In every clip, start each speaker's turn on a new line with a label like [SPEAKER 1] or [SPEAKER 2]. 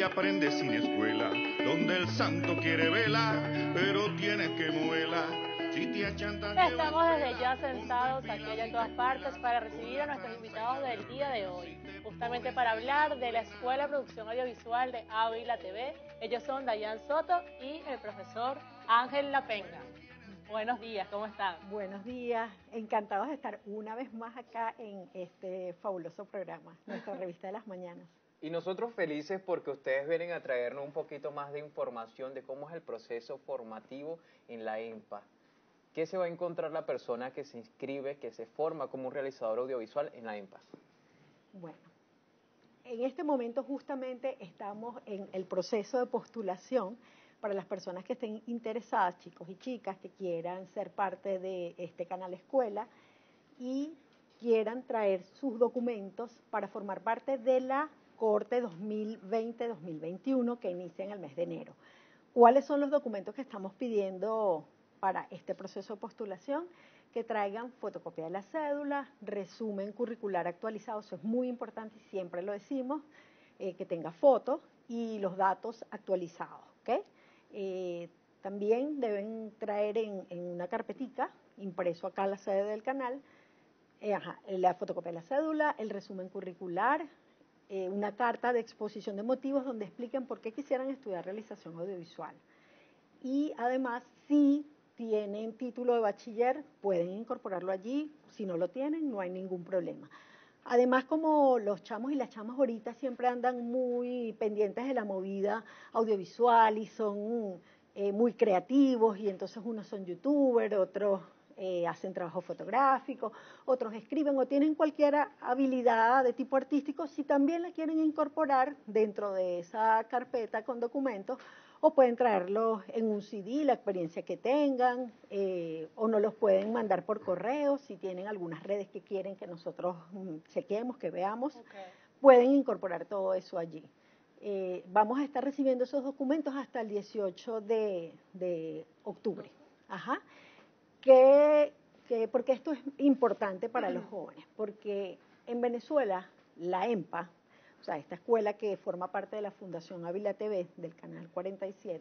[SPEAKER 1] aprende sin escuela, donde el santo quiere vela, pero tienes que moverla. Si te achantan,
[SPEAKER 2] estamos desde ya sentados aquí allá en todas partes para recibir a nuestros invitados del día de hoy, justamente para hablar de la Escuela de Producción Audiovisual de Ávila TV. Ellos son Dayan Soto y el profesor Ángel Lapenga. Buenos días, ¿cómo están?
[SPEAKER 3] Buenos días, encantados de estar una vez más acá en este fabuloso programa, nuestra revista de las mañanas.
[SPEAKER 4] Y nosotros felices porque ustedes vienen a traernos un poquito más de información de cómo es el proceso formativo en la EMPA. ¿Qué se va a encontrar la persona que se inscribe, que se forma como un realizador audiovisual en la EMPA?
[SPEAKER 3] Bueno, en este momento justamente estamos en el proceso de postulación para las personas que estén interesadas, chicos y chicas, que quieran ser parte de este canal escuela y quieran traer sus documentos para formar parte de la Corte 2020-2021 que inicia en el mes de enero. ¿Cuáles son los documentos que estamos pidiendo para este proceso de postulación? Que traigan fotocopia de la cédula, resumen curricular actualizado, eso es muy importante y siempre lo decimos, que tenga fotos y los datos actualizados, ¿ok? También deben traer en una carpetica, impreso acá en la sede del canal, la fotocopia de la cédula, el resumen curricular, una carta de exposición de motivos donde expliquen por qué quisieran estudiar realización audiovisual. Y además, si tienen título de bachiller, pueden incorporarlo allí. Si no lo tienen, no hay ningún problema. Además, como los chamos y las chamas ahorita siempre andan muy pendientes de la movida audiovisual y son muy creativos, y entonces unos son youtubers, otros hacen trabajo fotográfico, otros escriben o tienen cualquier habilidad de tipo artístico, si también la quieren incorporar dentro de esa carpeta con documentos, o pueden traerlos en un CD, la experiencia que tengan, o nos los pueden mandar por correo, si tienen algunas redes que quieren que nosotros chequemos, que veamos, pueden incorporar todo eso allí. Vamos a estar recibiendo esos documentos hasta el 18 de octubre. Ajá. Porque esto es importante para los jóvenes, porque en Venezuela la EMPA, o sea, esta escuela que forma parte de la Fundación Ávila TV, del Canal 47,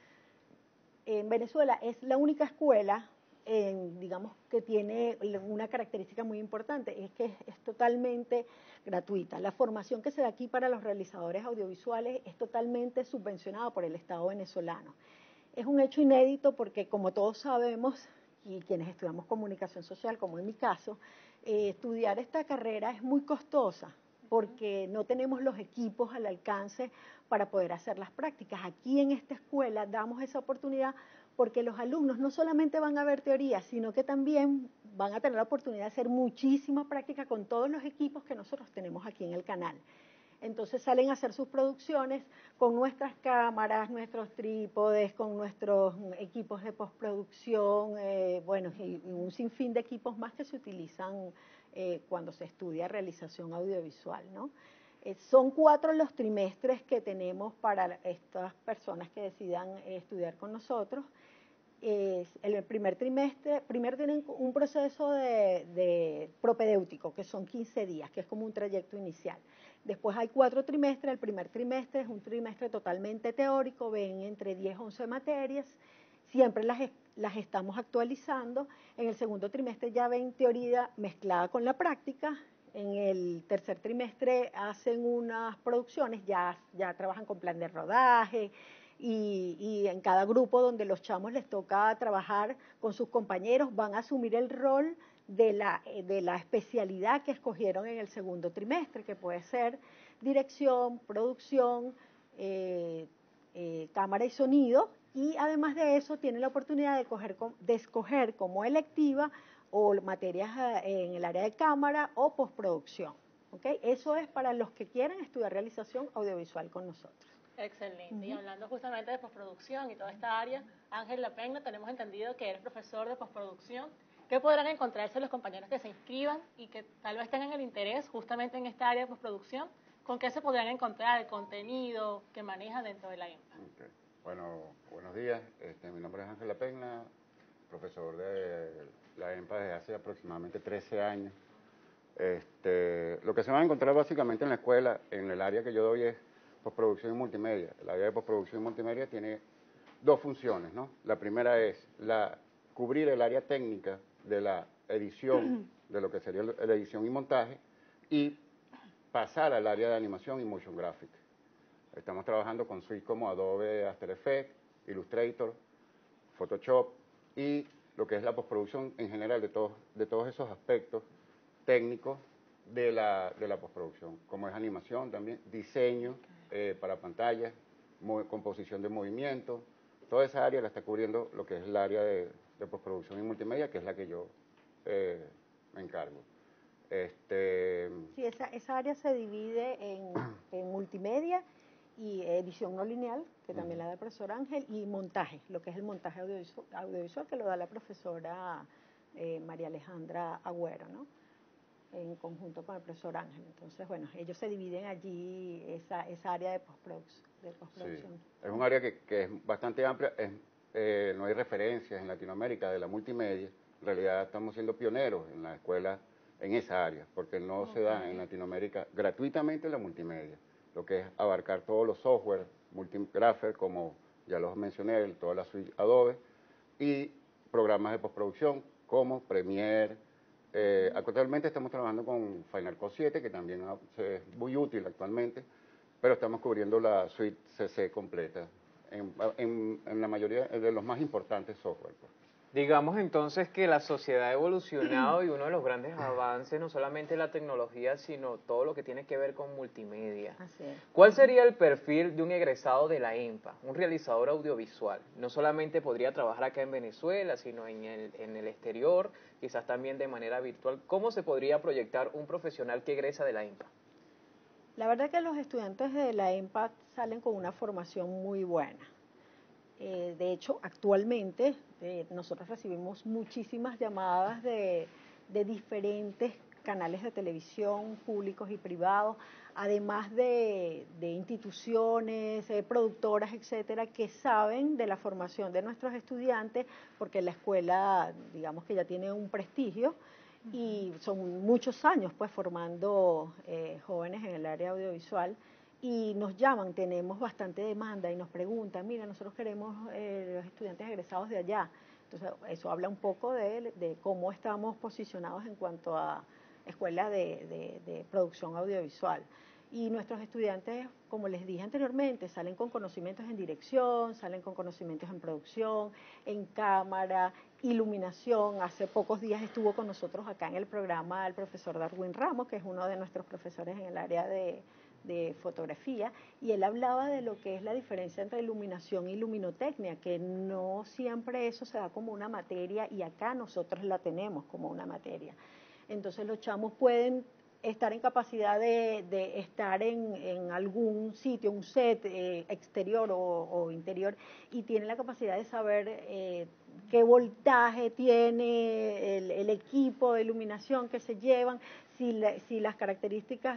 [SPEAKER 3] en Venezuela es la única escuela, digamos, que tiene una característica muy importante, es que es totalmente gratuita. La formación que se da aquí para los realizadores audiovisuales es totalmente subvencionada por el Estado venezolano. Es un hecho inédito porque, como todos sabemos, y quienes estudiamos comunicación social, como en mi caso, estudiar esta carrera es muy costosa porque no tenemos los equipos al alcance para poder hacer las prácticas. Aquí en esta escuela damos esa oportunidad porque los alumnos no solamente van a ver teoría, sino que también van a tener la oportunidad de hacer muchísima práctica con todos los equipos que nosotros tenemos aquí en el canal. Entonces salen a hacer sus producciones con nuestras cámaras, nuestros trípodes, con nuestros equipos de postproducción, bueno, y un sinfín de equipos más que se utilizan cuando se estudia realización audiovisual, ¿no? Son 4 los trimestres que tenemos para estas personas que decidan estudiar con nosotros. El primer trimestre, primero tienen un proceso de propedéutico, que son 15 días, que es como un trayecto inicial. Después hay 4 trimestres, el primer trimestre es un trimestre totalmente teórico, ven entre 10 o 11 materias, siempre las estamos actualizando. En el segundo trimestre ya ven teoría mezclada con la práctica. En el tercer trimestre hacen unas producciones, ya trabajan con plan de rodaje, y en cada grupo donde los chamos les toca trabajar con sus compañeros van a asumir el rol de la especialidad que escogieron en el segundo trimestre, que puede ser dirección, producción, cámara y sonido, y además de eso tienen la oportunidad de escoger como electiva o materias en el área de cámara o postproducción. ¿Okay? Eso es para los que quieran estudiar realización audiovisual con nosotros.
[SPEAKER 2] Excelente. Y hablando justamente de postproducción y toda esta área, Ángel Lapenga, tenemos entendido que eres profesor de postproducción. ¿Qué podrán encontrarse los compañeros que se inscriban y que tal vez tengan el interés justamente en esta área de postproducción? ¿Con qué se podrán encontrar el contenido que maneja dentro de la EMPA?
[SPEAKER 5] Okay. Bueno, buenos días. Mi nombre es Ángel Lapenga, profesor de la EMPA desde hace aproximadamente 13 años. Lo que se van a encontrar básicamente en la escuela, en el área que yo doy, es postproducción y multimedia. El área de postproducción y multimedia tiene dos funciones, ¿no? La primera es cubrir el área técnica de la edición, de lo que sería la edición y montaje, y pasar al área de animación y motion graphics. Estamos trabajando con suites como Adobe After Effects, Illustrator, Photoshop y lo que es la postproducción en general de todos esos aspectos técnicos de la postproducción, como es animación también, diseño para pantallas, composición de movimiento, toda esa área la está cubriendo lo que es el área de postproducción y multimedia, que es la que yo me encargo.
[SPEAKER 3] Sí, esa área se divide en multimedia y edición no lineal, que también la da el profesor Ángel, y montaje, lo que es el montaje audiovisual que lo da la profesora María Alejandra Agüero, ¿no? En conjunto con el profesor Ángel. Entonces, bueno, ellos se dividen allí esa área de postproducción.
[SPEAKER 5] Sí, es un área que es bastante amplia, no hay referencias en Latinoamérica de la multimedia. En realidad estamos siendo pioneros en la escuela en esa área, porque no se da en Latinoamérica gratuitamente la multimedia, lo que es abarcar todos los software multigrapher, como ya los mencioné, toda la suite Adobe, y programas de postproducción como Premiere. Actualmente estamos trabajando con Final Cut 7, que también es muy útil actualmente, pero estamos cubriendo la suite CC completa en la mayoría de los más importantes software, pues.
[SPEAKER 4] Digamos entonces que la sociedad ha evolucionado y uno de los grandes avances, no solamente la tecnología, sino todo lo que tiene que ver con multimedia.
[SPEAKER 3] Así es.
[SPEAKER 4] ¿Cuál sería el perfil de un egresado de la EMPA, un realizador audiovisual? No solamente podría trabajar acá en Venezuela, sino en el exterior, quizás también de manera virtual. ¿Cómo se podría proyectar un profesional que egresa de la EMPA?
[SPEAKER 3] La verdad que los estudiantes de la EMPA salen con una formación muy buena. De hecho, actualmente nosotros recibimos muchísimas llamadas de diferentes canales de televisión públicos y privados, además de instituciones, productoras, etcétera, que saben de la formación de nuestros estudiantes, porque la escuela, digamos que ya tiene un prestigio, y son muchos años pues formando jóvenes en el área audiovisual, y nos llaman, tenemos bastante demanda y nos preguntan, mira, nosotros queremos los estudiantes egresados de allá. Entonces, eso habla un poco de cómo estamos posicionados en cuanto a escuelas de producción audiovisual. Y nuestros estudiantes, como les dije anteriormente, salen con conocimientos en dirección, salen con conocimientos en producción, en cámara, iluminación. Hace pocos días estuvo con nosotros acá en el programa el profesor Darwin Ramos, que es uno de nuestros profesores en el área de fotografía, y él hablaba de lo que es la diferencia entre iluminación y luminotecnia, que no siempre eso se da como una materia, y acá nosotros la tenemos como una materia. Entonces los chamos pueden estar en capacidad de estar en algún sitio, un set exterior o interior, y tienen la capacidad de saber qué voltaje tiene el equipo de iluminación que se llevan, si las características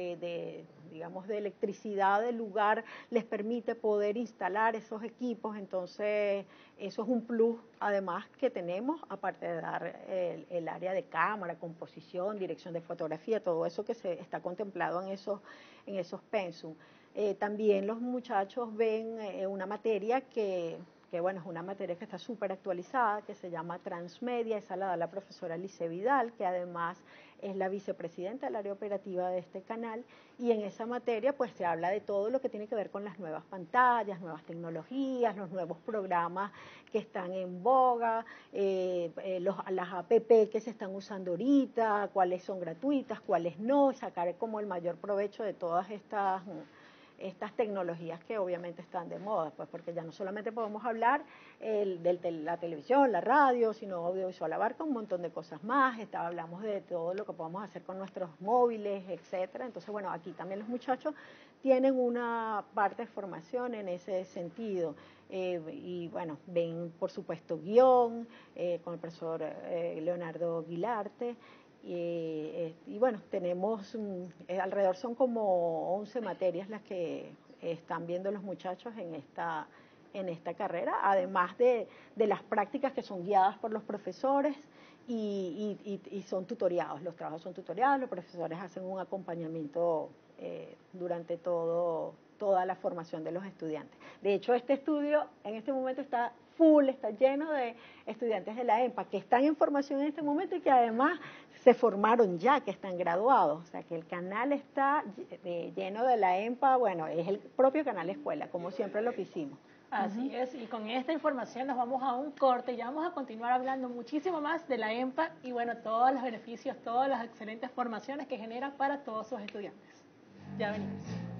[SPEAKER 3] digamos, de electricidad del lugar les permite poder instalar esos equipos. Entonces eso es un plus además que tenemos, aparte de dar el área de cámara, composición, dirección de fotografía, todo eso que se está contemplado en esos pensum. También los muchachos ven una materia que bueno, es una materia que está súper actualizada, que se llama Transmedia. Esa la da la profesora Lice Vidal, que además es la vicepresidenta del área operativa de este canal, y en esa materia pues se habla de todo lo que tiene que ver con las nuevas pantallas, nuevas tecnologías, los nuevos programas que están en boga, las app que se están usando ahorita, cuáles son gratuitas, cuáles no, sacar como el mayor provecho de todas estas tecnologías que obviamente están de moda, pues porque ya no solamente podemos hablar de la televisión, la radio, sino audiovisual abarca un montón de cosas más. Hablamos de todo lo que podemos hacer con nuestros móviles, etcétera. Entonces, bueno, aquí también los muchachos tienen una parte de formación en ese sentido. Y bueno, ven por supuesto guión con el profesor Leonardo Guilarte. Y bueno, tenemos alrededor, son como 11 materias las que están viendo los muchachos en esta carrera, además de las prácticas que son guiadas por los profesores y son tutoriados. Los trabajos son tutoriados, los profesores hacen un acompañamiento durante todo toda la formación de los estudiantes. De hecho, este estudio en este momento está full, está lleno de estudiantes de la EMPA que están en formación en este momento y que además se formaron ya, que están graduados. O sea, que el canal está lleno de la EMPA, bueno, es el propio canal escuela, como siempre lo que hicimos.
[SPEAKER 2] Así es, y con esta información nos vamos a un corte y ya vamos a continuar hablando muchísimo más de la EMPA y bueno, todos los beneficios, todas las excelentes formaciones que genera para todos sus estudiantes. Ya venimos.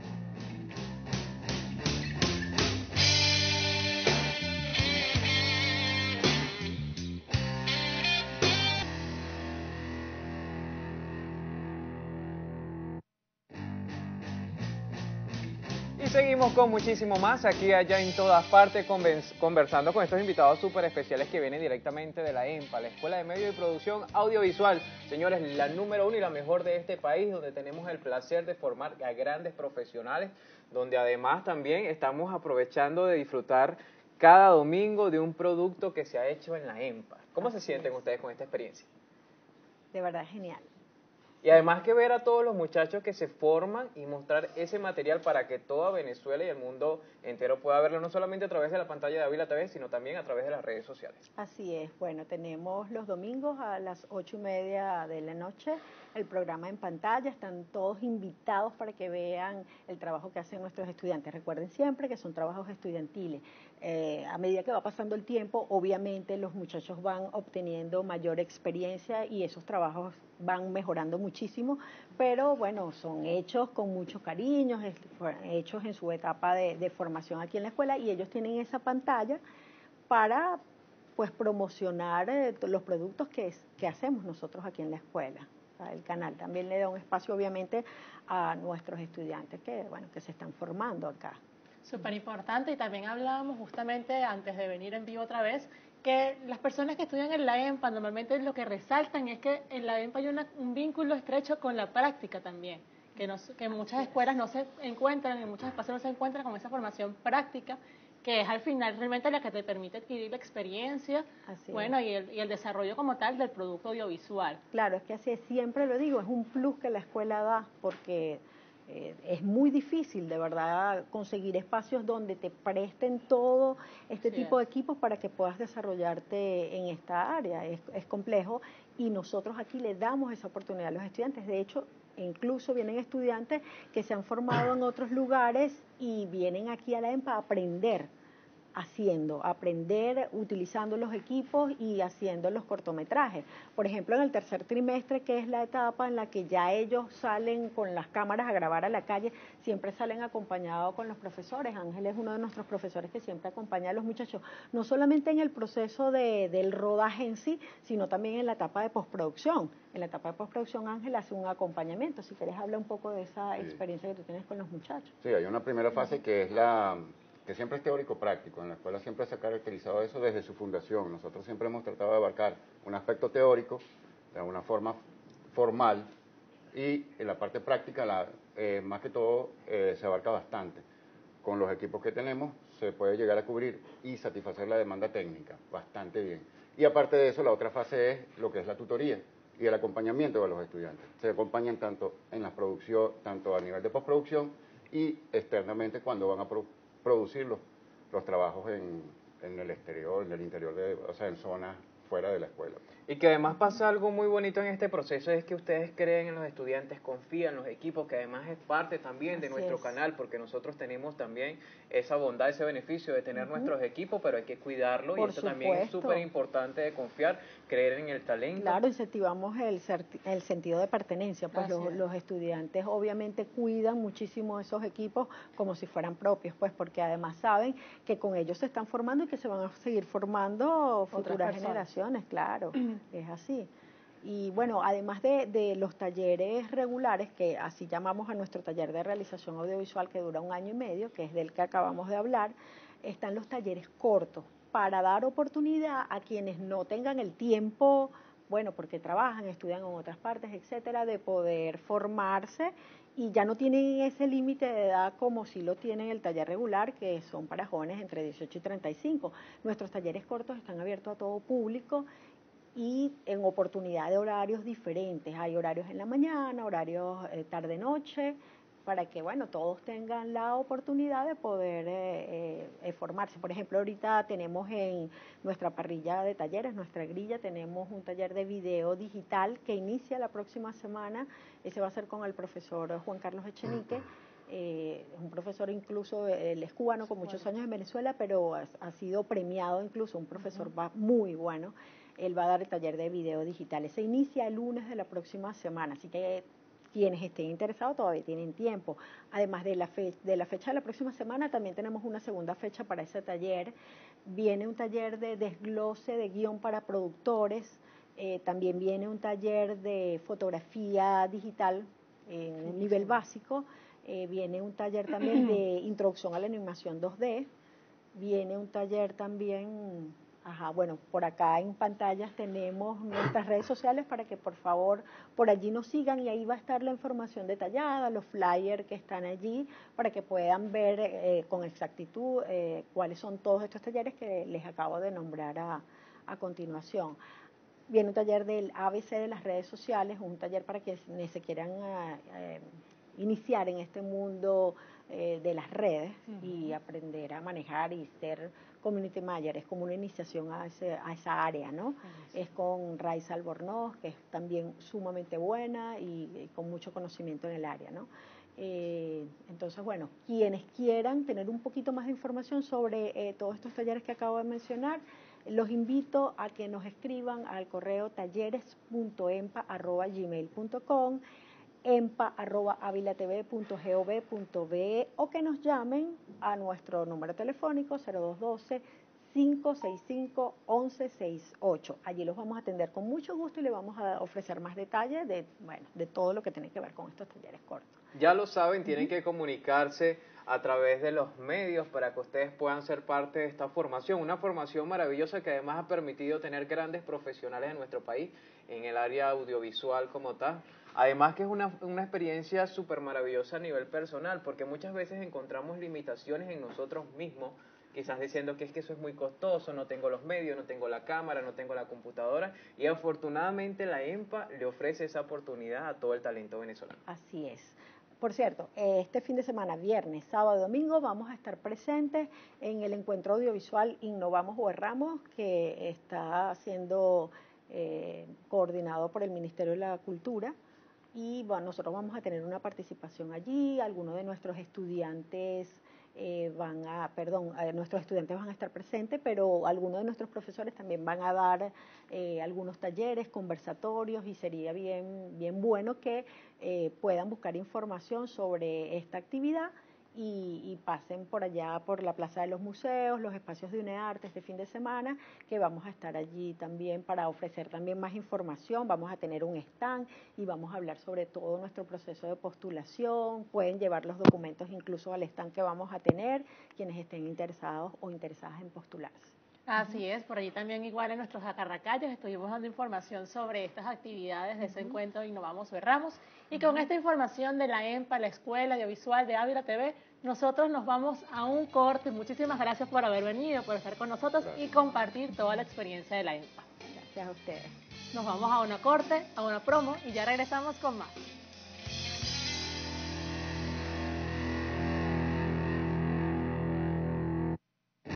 [SPEAKER 4] Y seguimos con muchísimo más aquí, allá, en todas partes, conversando con estos invitados súper especiales que vienen directamente de la EMPA, la Escuela de Medios y Producción Audiovisual. Señores, la número 1 y la mejor de este país, donde tenemos el placer de formar a grandes profesionales, donde además también estamos aprovechando de disfrutar cada domingo de un producto que se ha hecho en la EMPA. ¿Cómo se sienten ustedes con esta experiencia?
[SPEAKER 3] De verdad, genial.
[SPEAKER 4] Y además que ver a todos los muchachos que se forman y mostrar ese material para que toda Venezuela y el mundo entero pueda verlo, no solamente a través de la pantalla de Ávila TV, sino también a través de las redes sociales.
[SPEAKER 3] Así es, bueno, tenemos los domingos a las 8:30 de la noche el programa en pantalla, están todos invitados para que vean el trabajo que hacen nuestros estudiantes. Recuerden siempre que son trabajos estudiantiles. A medida que va pasando el tiempo, obviamente los muchachos van obteniendo mayor experiencia y esos trabajos van mejorando muchísimo, pero bueno, son hechos con mucho cariño, hechos en su etapa de formación aquí en la escuela y ellos tienen esa pantalla para pues promocionar los productos que hacemos nosotros aquí en la escuela. O sea, el canal también le da un espacio obviamente a nuestros estudiantes que bueno, que se están formando acá.
[SPEAKER 2] Súper importante, y también hablábamos justamente antes de venir en vivo otra vez, que las personas que estudian en la EMPA normalmente lo que resaltan es que en la EMPA hay un vínculo estrecho con la práctica también, que en muchas escuelas no se encuentran, en muchos espacios no se encuentran con esa formación práctica, que es al final realmente la que te permite adquirir la experiencia, bueno, y el desarrollo como tal del producto audiovisual.
[SPEAKER 3] Claro, es que así siempre lo digo, es un plus que la escuela da, porque es muy difícil, de verdad, conseguir espacios donde te presten todo este tipo de equipos para que puedas desarrollarte en esta área. Es complejo y nosotros aquí le damos esa oportunidad a los estudiantes. De hecho, incluso vienen estudiantes que se han formado en otros lugares y vienen aquí a la EMPA a aprender aprender utilizando los equipos y haciendo los cortometrajes. Por ejemplo, en el tercer trimestre, que es la etapa en la que ya ellos salen con las cámaras a grabar a la calle, siempre salen acompañados con los profesores. Ángel es uno de nuestros profesores que siempre acompaña a los muchachos, no solamente en el proceso del rodaje en sí, sino también en la etapa de postproducción. En la etapa de postproducción, Ángel hace un acompañamiento. Si quieres, habla un poco de esa experiencia que tú tienes con los muchachos.
[SPEAKER 5] Sí, hay una primera fase que es que siempre es teórico-práctico. En la escuela siempre se ha caracterizado eso desde su fundación. Nosotros siempre hemos tratado de abarcar un aspecto teórico de una forma formal y en la parte práctica, más que todo, se abarca bastante. Con los equipos que tenemos se puede llegar a cubrir y satisfacer la demanda técnica bastante bien. Y aparte de eso, la otra fase es lo que es la tutoría y el acompañamiento de los estudiantes. Se acompañan tanto en la producción, tanto a nivel de postproducción y externamente cuando van a producir los trabajos en el exterior, en el interior, o sea, en zonas fuera de la escuela.
[SPEAKER 4] Y que además pasa algo muy bonito en este proceso, es que ustedes creen en los estudiantes, confían en los equipos, que además es parte también de nuestro canal, porque nosotros tenemos también esa bondad, ese beneficio de tener nuestros equipos, pero hay que cuidarlo, y eso también es súper importante de confiar, creer en el talento.
[SPEAKER 3] Claro, incentivamos el sentido de pertenencia, pues los estudiantes obviamente cuidan muchísimo esos equipos como si fueran propios, pues porque además saben que con ellos se están formando y que se van a seguir formando futuras generaciones, claro. Es así. Y bueno, además de los talleres regulares, que así llamamos a nuestro taller de realización audiovisual que dura 1 año y medio, que es del que acabamos de hablar, están los talleres cortos para dar oportunidad a quienes no tengan el tiempo, bueno, porque trabajan, estudian en otras partes, etcétera, de poder formarse y ya no tienen ese límite de edad como si lo tienen el taller regular, que son para jóvenes entre 18 y 35. Nuestros talleres cortos están abiertos a todo público y en oportunidad de horarios diferentes. Hay horarios en la mañana, horarios tarde-noche, para que, bueno, todos tengan la oportunidad de poder formarse. Por ejemplo, ahorita tenemos en nuestra parrilla de talleres, nuestra grilla, tenemos un taller de video digital que inicia la próxima semana. Ese va a ser con el profesor Juan Carlos Echenique. Es un profesor incluso, él es cubano con muchos años en Venezuela, pero ha sido premiado incluso, un profesor muy bueno. Él va a dar el taller de video digital. Se inicia el lunes de la próxima semana, así que quienes estén interesados todavía tienen tiempo. Además de la fecha de la próxima semana, también tenemos una segunda fecha para ese taller. Viene un taller de desglose de guión para productores, también viene un taller de fotografía digital en nivel básico, viene un taller también de introducción a la animación 2D, viene un taller también... bueno, por acá en pantallas tenemos nuestras redes sociales para que por favor por allí nos sigan y ahí va a estar la información detallada, los flyers que están allí para que puedan ver con exactitud cuáles son todos estos talleres que les acabo de nombrar a continuación. Viene un taller del ABC de las redes sociales, un taller para quienes se quieran iniciar en este mundo de las redes y aprender a manejar y ser community manager. Es como una iniciación a esa área, ¿no? Es con Raiza Albornoz, que es también sumamente buena y con mucho conocimiento en el área, ¿no? Entonces, bueno, quienes quieran tener un poquito más de información sobre todos estos talleres que acabo de mencionar, los invito a que nos escriban al correo talleres.empa@gmail.com, empa@avilatv.gov.be o que nos llamen a nuestro número telefónico 0212-565-1168. Allí los vamos a atender con mucho gusto y le vamos a ofrecer más detalles de todo lo que tiene que ver con estos talleres cortos.
[SPEAKER 4] Ya lo saben, tienen que comunicarse a través de los medios para que ustedes puedan ser parte de esta formación, una formación maravillosa que además ha permitido tener grandes profesionales en nuestro país en el área audiovisual como tal. Además que es una experiencia súper maravillosa a nivel personal, porque muchas veces encontramos limitaciones en nosotros mismos, quizás diciendo que es que eso es muy costoso, no tengo los medios, no tengo la cámara, no tengo la computadora, y afortunadamente la EMPA le ofrece esa oportunidad a todo el talento venezolano.
[SPEAKER 3] Así es. Por cierto, este fin de semana, viernes, sábado y domingo, vamos a estar presentes en el encuentro audiovisual Innovamos o Erramos, que está siendo coordinado por el Ministerio de la Cultura. Y bueno, nosotros vamos a tener una participación allí, algunos de nuestros estudiantes nuestros estudiantes van a estar presentes, pero algunos de nuestros profesores también van a dar algunos talleres, conversatorios, y sería bien bueno que puedan buscar información sobre esta actividad y pasen por allá por la Plaza de los Museos, los espacios de UNEARTE este fin de semana, que vamos a estar allí también para ofrecer también más información. Vamos a tener un stand y vamos a hablar sobre todo nuestro proceso de postulación. Pueden llevar los documentos incluso al stand que vamos a tener, quienes estén interesados o interesadas en postularse.
[SPEAKER 2] Así es, por allí también igual en nuestros acarracallos estuvimos dando información sobre estas actividades de ese encuentro Innovamos o Erramos, y con esta información de la EMPA, la Escuela Audiovisual de Ávila TV, nosotros nos vamos a un corte. Muchísimas gracias por haber venido, por estar con nosotros y compartir toda la experiencia de la EMPA.
[SPEAKER 3] Gracias a ustedes.
[SPEAKER 2] Nos vamos a una corte, a una promo y ya regresamos con más.